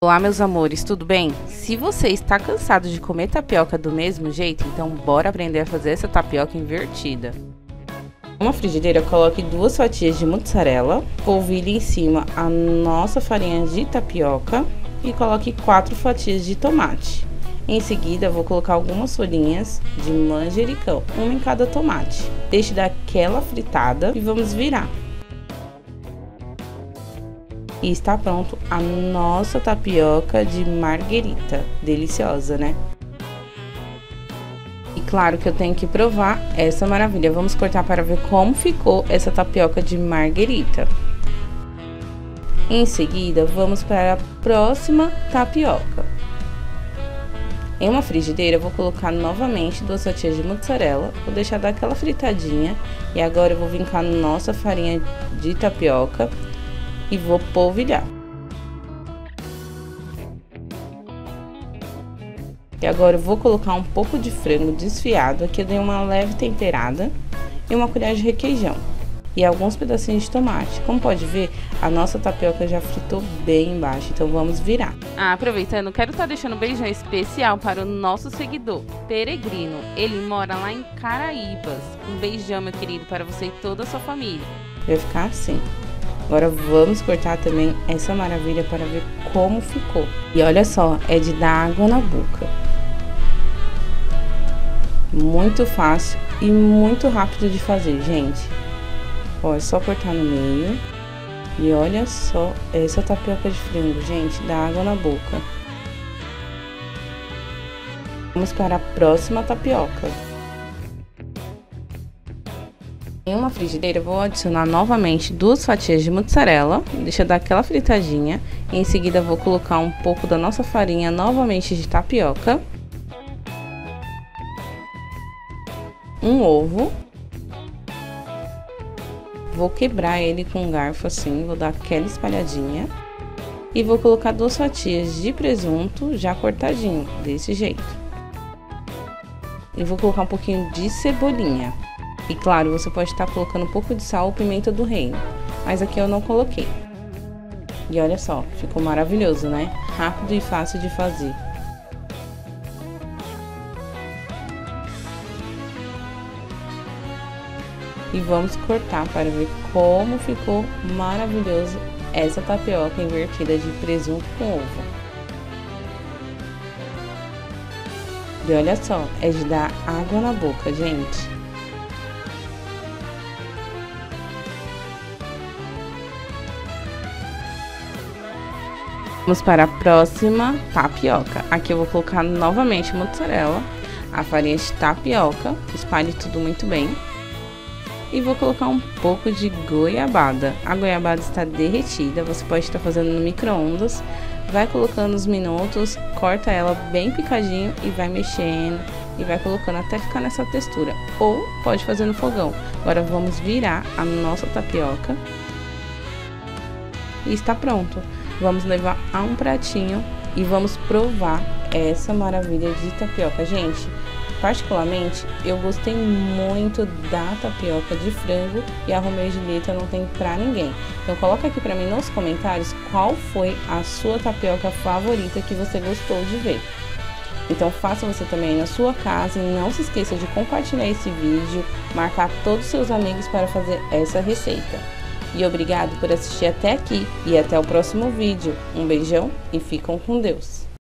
Olá, meus amores, tudo bem? Se você está cansado de comer tapioca do mesmo jeito, então bora aprender a fazer essa tapioca invertida. Em uma frigideira, coloque 2 fatias de mussarela, polvilhe em cima a nossa farinha de tapioca e coloque 4 fatias de tomate. Em seguida, vou colocar algumas folhinhas de manjericão, uma em cada tomate. Deixe dar aquela fritada e vamos virar. E está pronto a nossa tapioca de marguerita. Deliciosa, né? E claro que eu tenho que provar essa maravilha. Vamos cortar para ver como ficou essa tapioca de marguerita. Em seguida, vamos para a próxima tapioca. Em uma frigideira, vou colocar novamente 2 fatias de mussarela. Vou deixar dar aquela fritadinha. E agora eu vou vir com a nossa farinha de tapioca e vou polvilhar. E agora eu vou colocar um pouco de frango desfiado, aqui eu dei uma leve temperada e uma colher de requeijão e alguns pedacinhos de tomate. Como pode ver, a nossa tapioca já fritou bem embaixo, então vamos virar. Aproveitando, quero estar deixando um beijão especial para o nosso seguidor, Peregrino. Ele mora lá em Caraíbas. Um beijão, meu querido, para você e toda a sua família. Vai ficar assim. Agora vamos cortar também essa maravilha para ver como ficou. E olha só, é de dar água na boca. Muito fácil e muito rápido de fazer, gente. Ó, é só cortar no meio. E olha só essa tapioca de frango, gente, dá água na boca. Vamos para a próxima tapioca. Em uma frigideira, vou adicionar novamente 2 fatias de mussarela, deixa dar aquela fritadinha. Em seguida, vou colocar um pouco da nossa farinha novamente de tapioca, um ovo, vou quebrar ele com um garfo assim, vou dar aquela espalhadinha e vou colocar 2 fatias de presunto já cortadinho, desse jeito. E vou colocar um pouquinho de cebolinha. E claro, você pode estar colocando um pouco de sal ou pimenta do reino, mas aqui eu não coloquei. E olha só, ficou maravilhoso, né? Rápido e fácil de fazer. E vamos cortar para ver como ficou maravilhoso essa tapioca invertida de presunto com ovo. E olha só, é de dar água na boca, gente. Vamos para a próxima tapioca. Aqui eu vou colocar novamente mussarela, a farinha de tapioca, espalhe tudo muito bem. E vou colocar um pouco de goiabada. A goiabada está derretida, você pode estar fazendo no micro-ondas. Vai colocando os minutos, corta ela bem picadinho e vai mexendo. E vai colocando até ficar nessa textura. Ou pode fazer no fogão. Agora vamos virar a nossa tapioca. E está pronto. Vamos levar a um pratinho e vamos provar essa maravilha de tapioca. Gente, particularmente, eu gostei muito da tapioca de frango e a Romeu e Julieta não tem pra ninguém. Então coloca aqui pra mim nos comentários qual foi a sua tapioca favorita que você gostou de ver. Então faça você também aí na sua casa e não se esqueça de compartilhar esse vídeo, marcar todos os seus amigos para fazer essa receita. E obrigado por assistir até aqui e até o próximo vídeo. Um beijão e ficam com Deus!